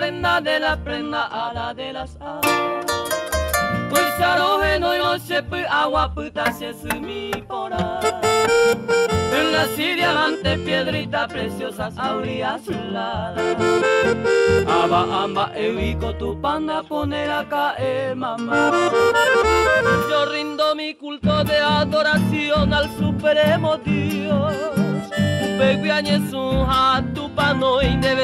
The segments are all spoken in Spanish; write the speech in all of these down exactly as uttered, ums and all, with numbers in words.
prenda de la prenda a la de las alas. Pues aroje no yo sepa agua puta se sumi pora. En las diamantes piedritas preciosas auría azulada. Aba amba ewico tu panda poner a caer mamá. Yo rindo mi culto de adoración al supremo Dios. Upeguiañe su hatu pano y debe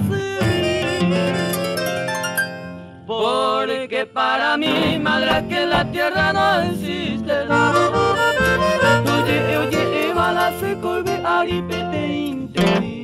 porque para mí, madre, que la tierra no existe. Oye, oye, Eva la seco y ve aripete interi.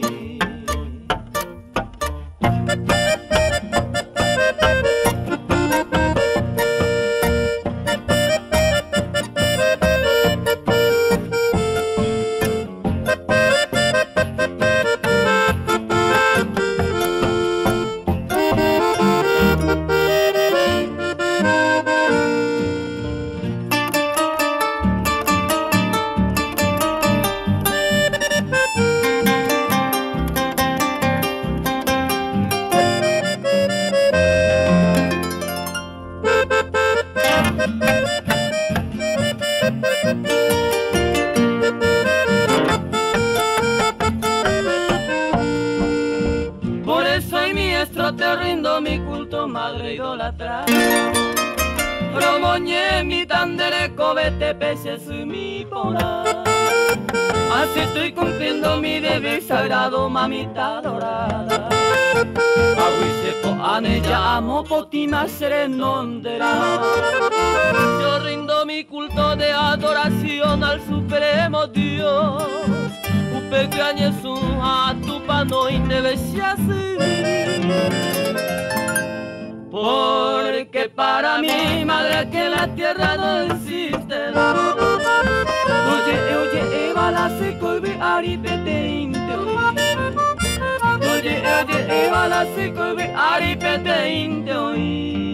Te rindo mi culto, madre idolatra. Promoñé mi tandere cobete peces mi pora. Así estoy cumpliendo mi deber sagrado, mamita dorada. Aguisepo anella amo potima serenondera. Yo rindo mi culto de adoración al supremo Dios. Upecañe su atupano y debe porque para mí, madre, que la tierra no existe. Oye, oye, Eva la seco y ve aripete inte. Oye, oye, Eva la seco y ve aripete inte.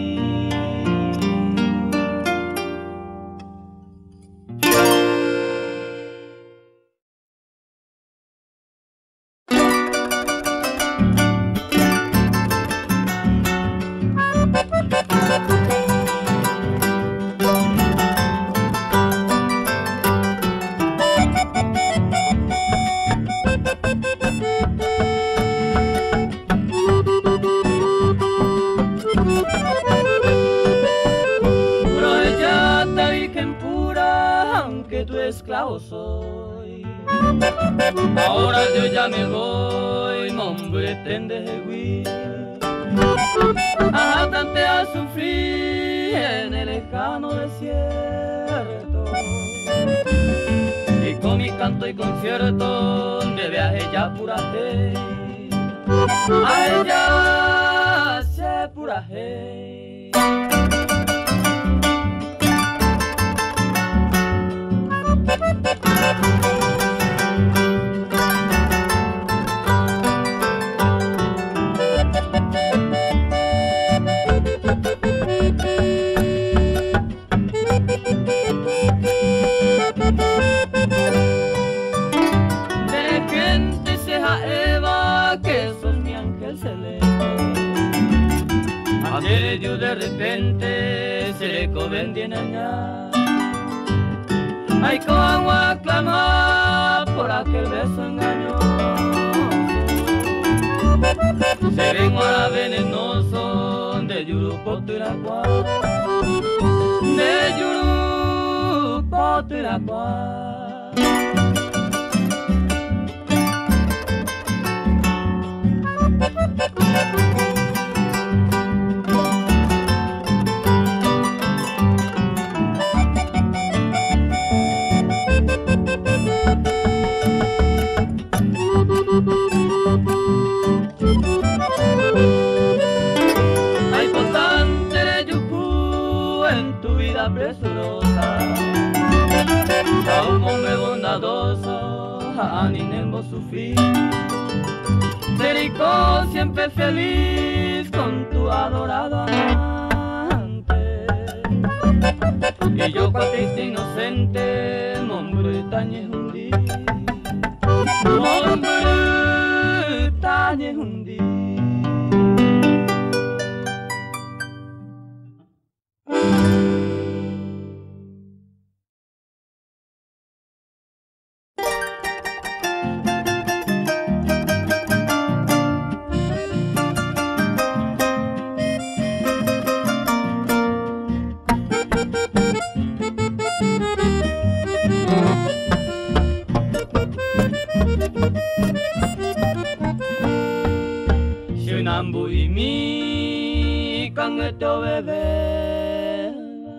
Esclavo soy, ahora yo ya me voy, nombre tende huir, a tante a sufrir en el lejano desierto, y con mi canto y concierto de viaje ya pura hey, a ella se pura hey. De gente sea Eva, que sos mi ángel celeste. Ayer yo de repente se le convendí en añar. Ay, como aclamar por aquel beso engañoso. Se ven ahora venenoso de Yurupo Tiracuá, de Yurupo Tiracuá. Presurosa, a un hombre bondadoso, a Ninembo sufrí. Dedicó siempre feliz con tu adorado amante. Y yo cual triste inocente, hombre tañe hundí, hombre tañe hundí. te bebé.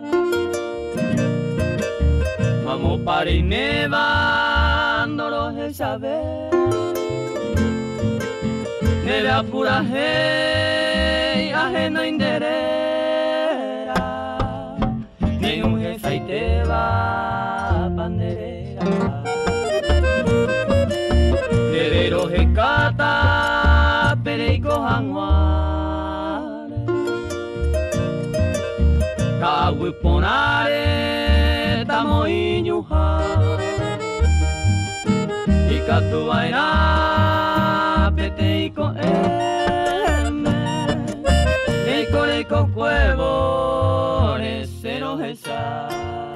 Vamos para y nevando los de saber. Neve apura hey, ajeno inderera. Ni un jefe y te va panderera. Nevero jecata, pereico janguare. Cahuiponare, tamo iñuja. Y catubaina, peteico eme. Eico reico cuevo, nesero jesa.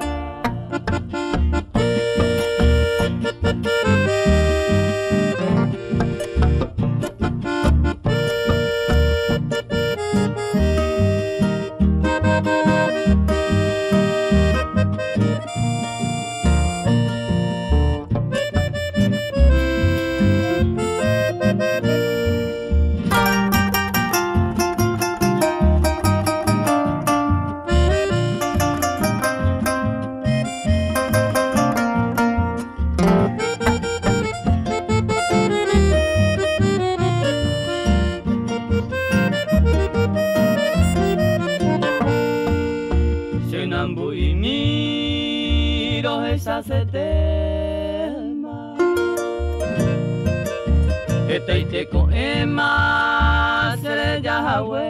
Se tema este te con ema se Yahweh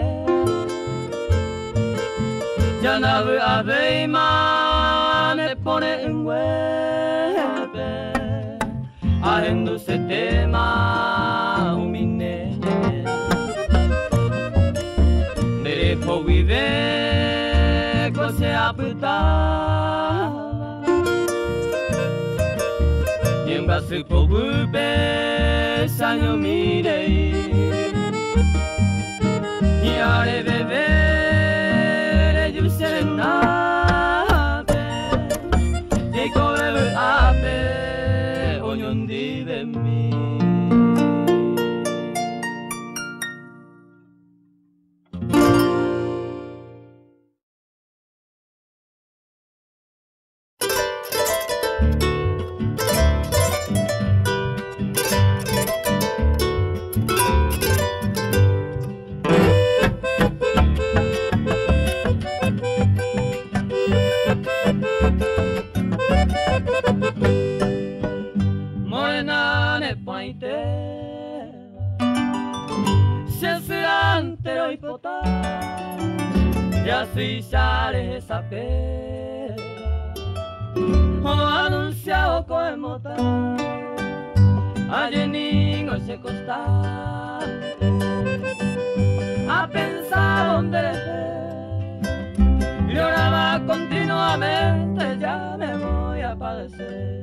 ya nave aveima me pone en hueve haciendo se tema humine de po vive cose aputa se pobube sanyo mirei y are bebere you serenade y cobe ape onyondi de mí. Ya si sale esa pera o anunciado como tal allí niño se constante a pensar dónde y ahora va continuamente ya me voy a padecer.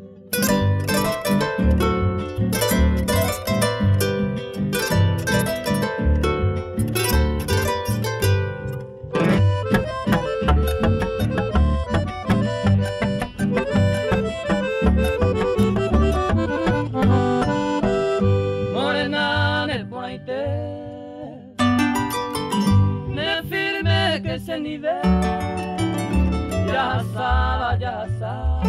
Ese nivel ya sabe, ya sabe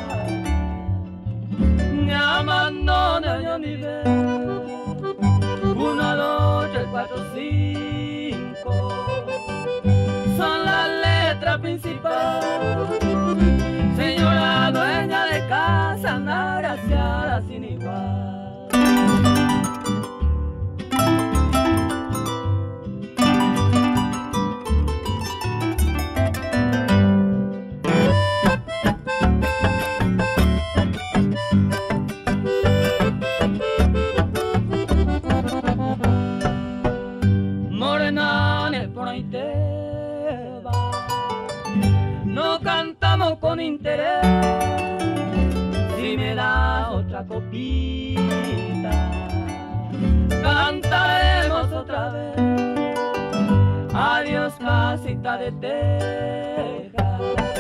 me abandona yo nivel uno, dos, tres, cuatro, cinco son las letras principales. Señora dueña de casa, anda graciada sin igual. No cantamos con interés, si me da otra copita, cantaremos otra vez. Adiós casita de teja,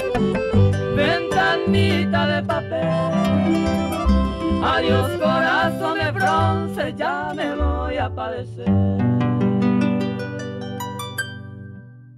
ventanita de papel. Adiós corazón de bronce, ya me voy a padecer.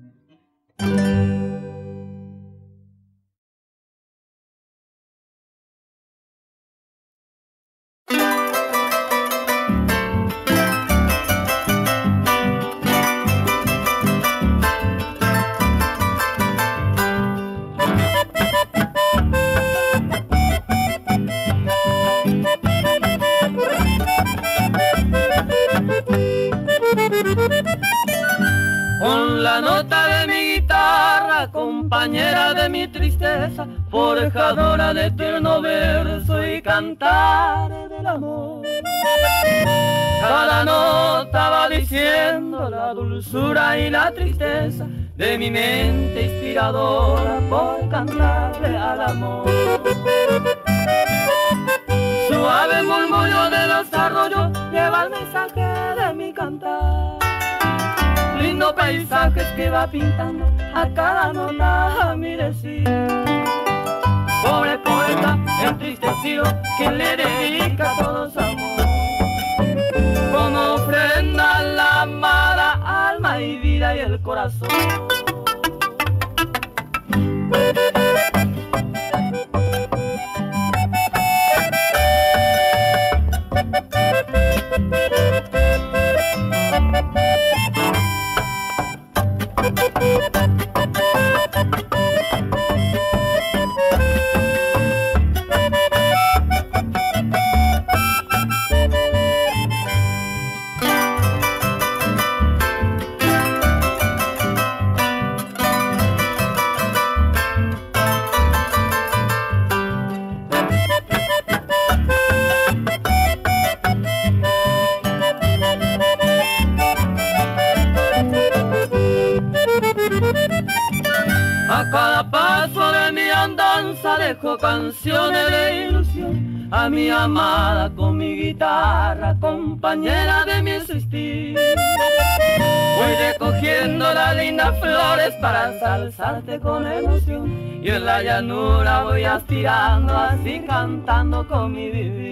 tristeza, forjadora de eterno verso y cantar del amor. Cada nota va diciendo la dulzura y la tristeza de mi mente inspiradora por cantarle al amor. Suave murmullo de los arroyos lleva el mensaje de mi cantar. Lindo paisajes que va pintando a cada nota a mi decir. Pobre poeta entristecido que le dedica todo su amor. Como ofrenda la amada alma y vida y el corazón. A cada paso de mi andanza dejo canciones de ilusión a mi amada con mi guitarra, compañera de mi existir. Voy recogiendo las lindas flores para ensalzarte con emoción y en la llanura voy aspirando así cantando con mi vivir.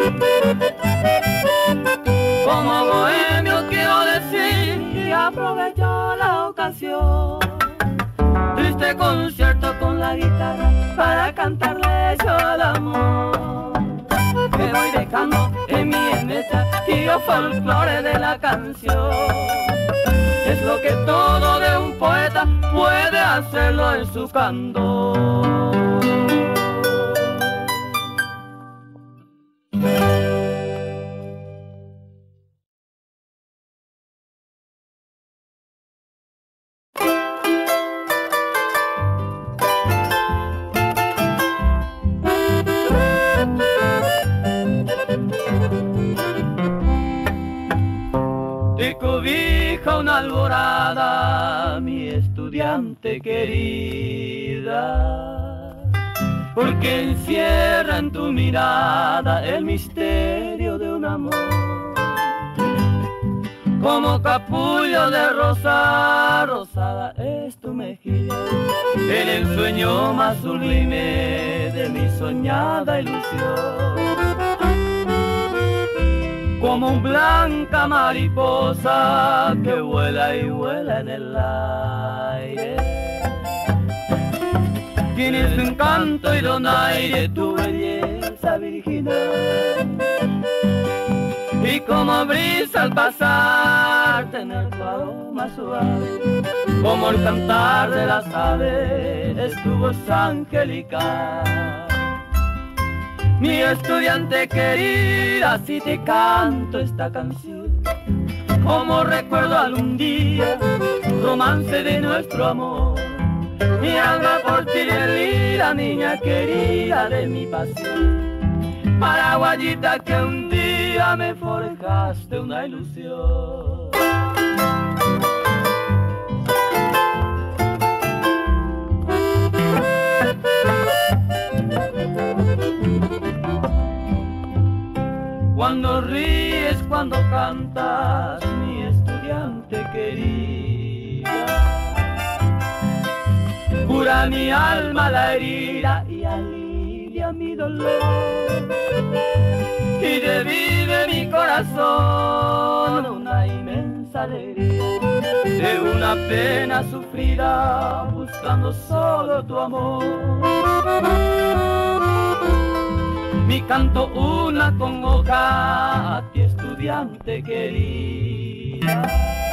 Como bohemio quiero decir y aprovecho la ocasión. Triste concierto con la guitarra para cantarle yo al amor. Que voy dejando en mi enmecha y yo folclore de la canción. Es lo que todo de un poeta puede hacerlo en su canto. Te cobija una alborada, mi estudiante querida, porque encierra en tu mirada el misterio de un amor. Como capullo de rosa, rosada es tu mejilla, el ensueño más sublime de mi soñada ilusión. Como una blanca mariposa que vuela y vuela en el aire. Tienes tu encanto y donaire, tu belleza virginal. Y como brisa al pasar, tener tu aroma suave. Como el cantar de las aves, es tu voz angelical. Mi estudiante querida, si te canto esta canción, como recuerdo algún día, romance de nuestro amor. Mi alma por ti delira, niña querida de mi pasión. Paraguayita que un día me forjaste una ilusión. Cuando ríes, cuando cantas, mi estudiante querida, cura mi alma la herida y alivia mi dolor. Y revive mi corazón una inmensa alegría de una pena sufrida, buscando solo tu amor. Mi canto una congoja a ti estudiante querida,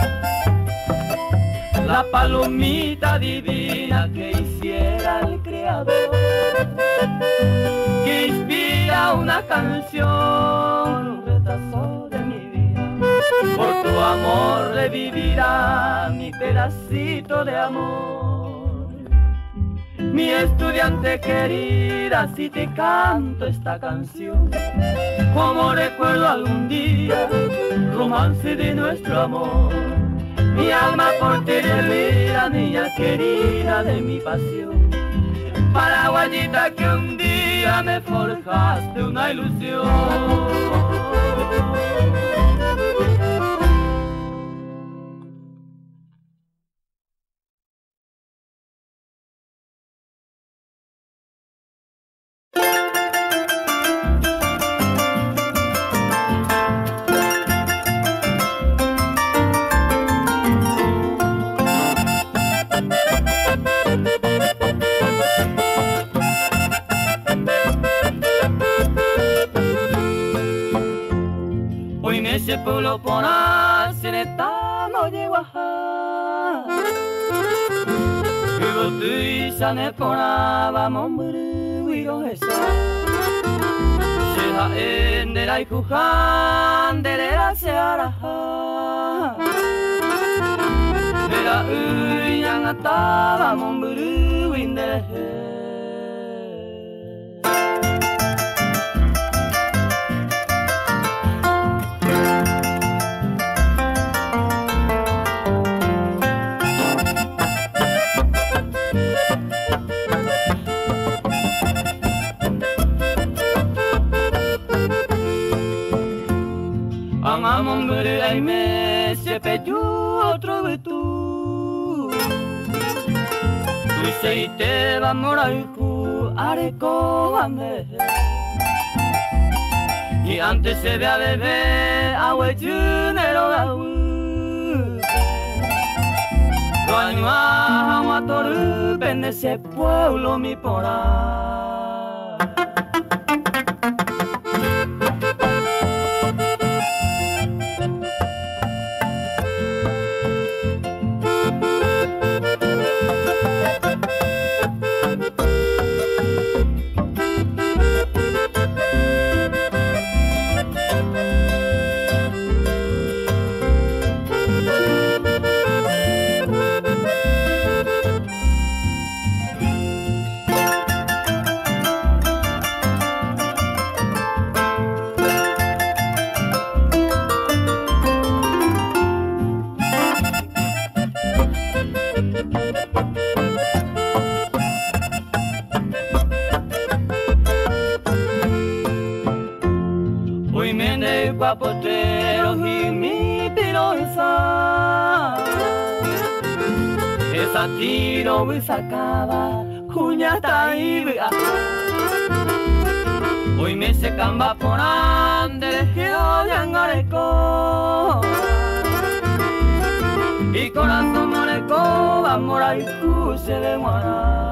la palomita divina que hiciera el Creador, que inspira una canción, un retazo de mi vida. Por tu amor revivirá mi pedacito de amor. Mi estudiante querida, si te canto esta canción, como recuerdo algún día, romance de nuestro amor. Mi alma por ti delira, niña querida de mi pasión. Paraguayita que un día me forjaste una ilusión. Ese pueblo por hacer esta no llego a Vivo tú y sane por vamos murió esa Se ha endera y cujan de la seara Vera uy yang ataba momburu indere Amam beri ay me se peju otro betu Tu seite va moraiku areko ande Y antes se ve a bebé agua junero gau Lo anima agua toru en ese pueblo mi pora Guapotero y mi pirosa Esa tiro y sacaba cuñata y vea Hoy me se camba por ande que hoy angareco Y corazón moreco amor ay se de muera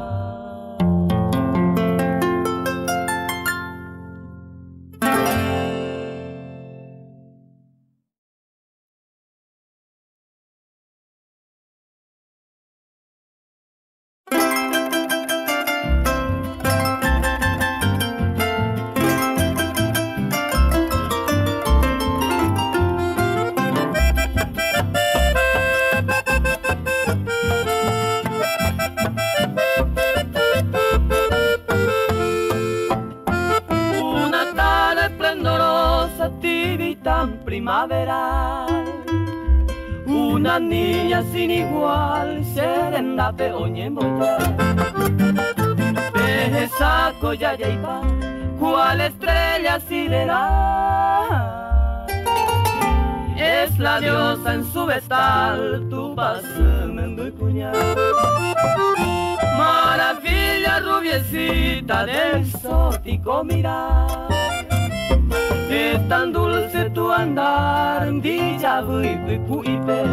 primaveral Una niña sin igual serena peoñemboya De esa colla ya iba cual estrella sideral Es la diosa en su vestal tu pasamendo y puñal Maravilla rubiecita de exótico mirar Es tan dulce tu andar, Villa Buipu y Pe.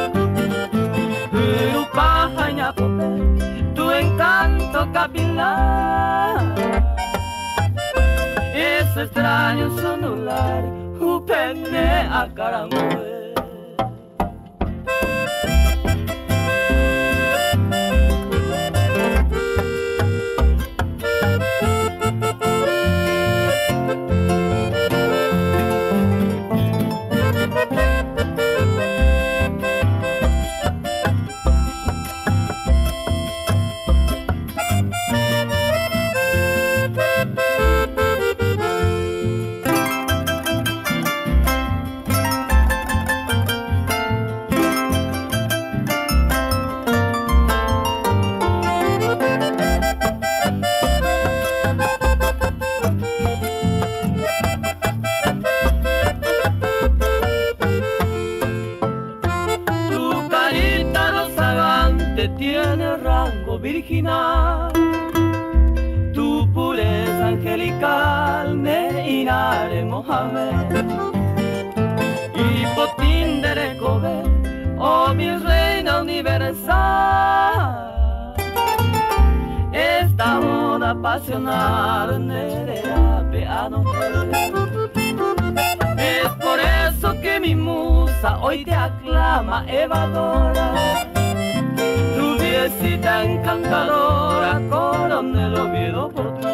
Urupa Jañapope, tu encanto capilar. Es extraño sonular, Upene a Caramue. original. Tu pureza angelical me inaremos a ver. Y potín de recoger, oh mi reina universal, esta boda pasional nerea piano. Es por eso que mi musa hoy te aclama evadora, rubiecita encantadora, coronel Oviedo por ti.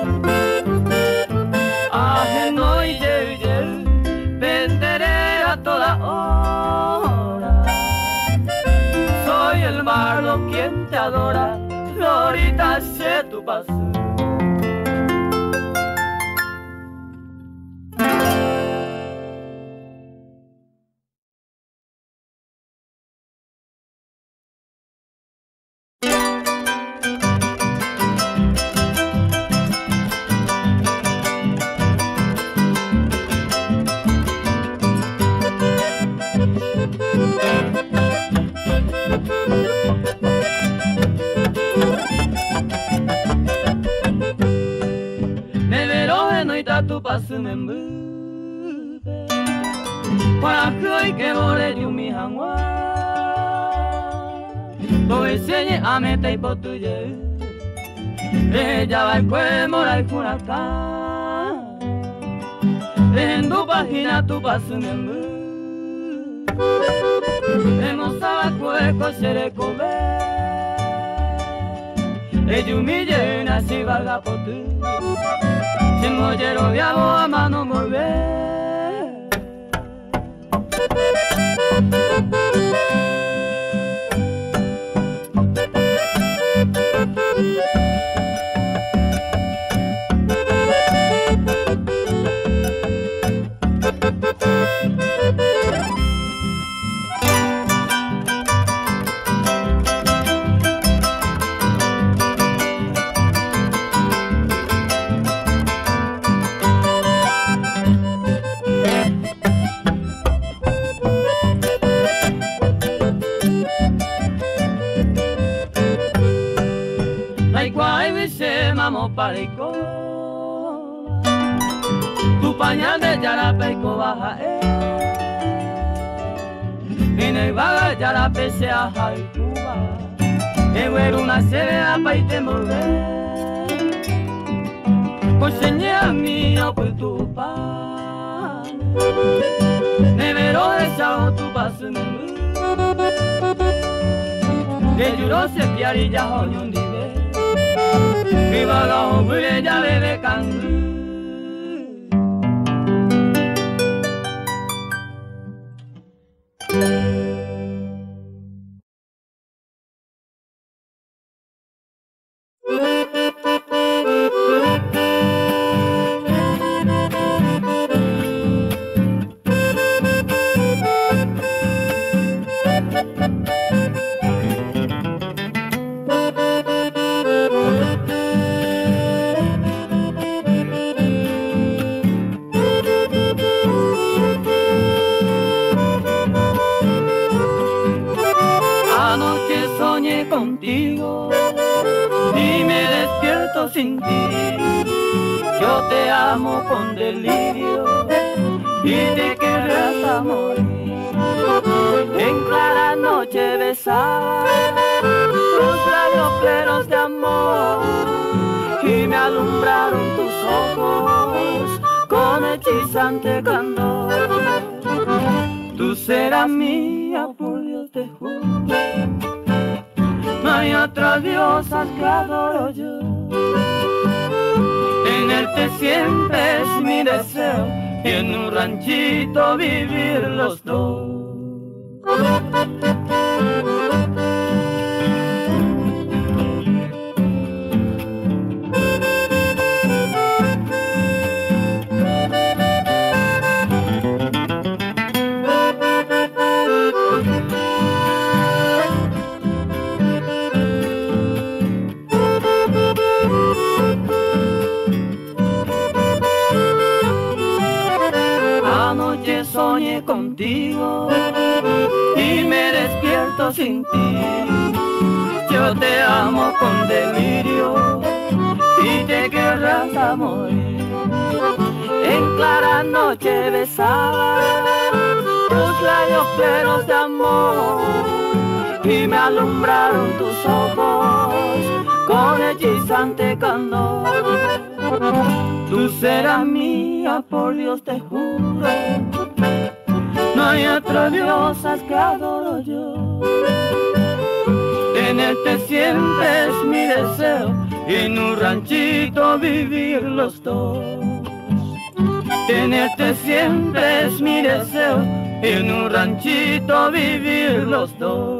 Ajeno y ye, ye, venderé a toda hora. Soy el bardo quien te adora, Florita se tu paso. Tu paso me move para que que more de mi hangwa to enseñe a mete y potuye ella va el cue mora el curacán en tu página tu paso me move hemos a cue cosere cobe ella humille nací valga potu. Si mollero viago a mano mover. Parico, tu pañal de yarape y cobaja eh, y nevaga yarape se aja y cuba, que güero una severa pa' y te mover, pues señal mío pues tu pan, nevero de chao tu paso en el que lloró se piarilla hoy un día. Viva la hombre ya bebe cangú. Contigo y me despierto sin ti. Yo te amo con delirio y te querré hasta morir. En clara noche besaba tus labios plenos de amor y me alumbraron tus ojos con hechizante candor. Tú serás mía, por Dios te juro. No hay otra diosa que adoro yo. Tenerte siempre es mi deseo y en un ranchito vivir los dos. Soñé contigo y me despierto sin ti. Yo Yo te amo con delirio y te querrás a morir. En clara noche besaba tus labios plenos de amor y me alumbraron tus ojos con hechizante candor. Tú serás mía, por Dios te juro, no hay otra diosa que adoro yo. Tenerte siempre es mi deseo y en un ranchito vivir los dos. Tenerte siempre es mi deseo y en un ranchito vivir los dos.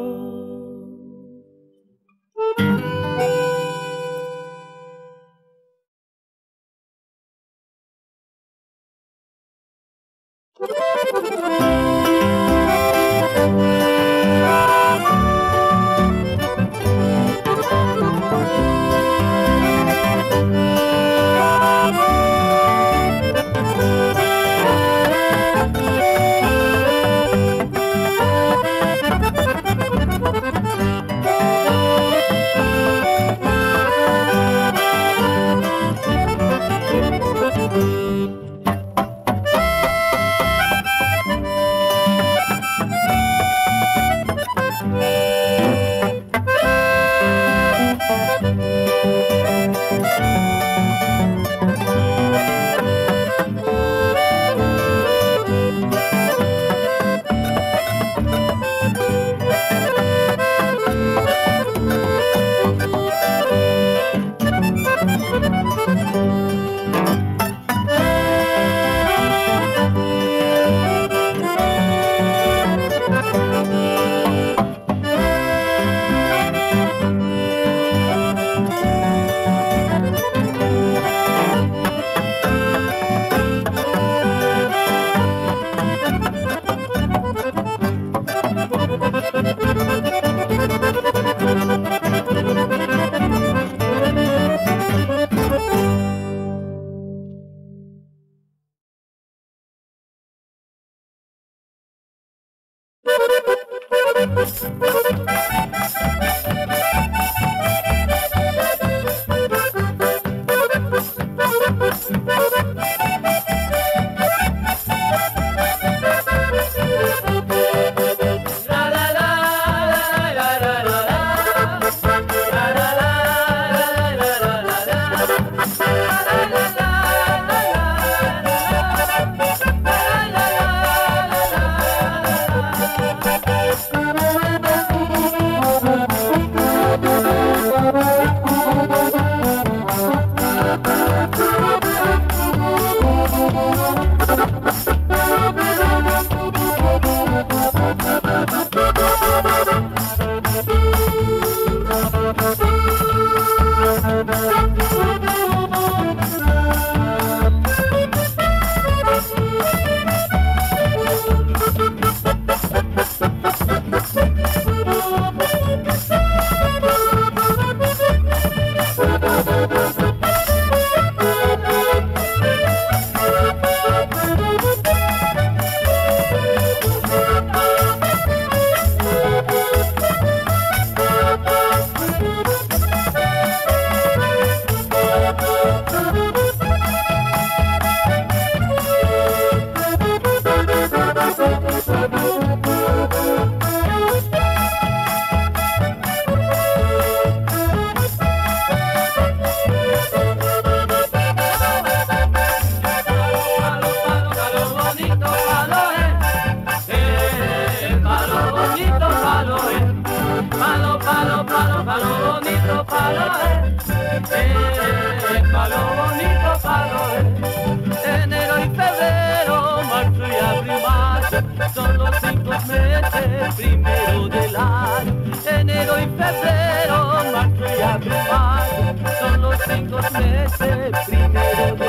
Son los cinco meses primero del año, enero y febrero, marzo y abril, mayo, son los cinco meses primero del año.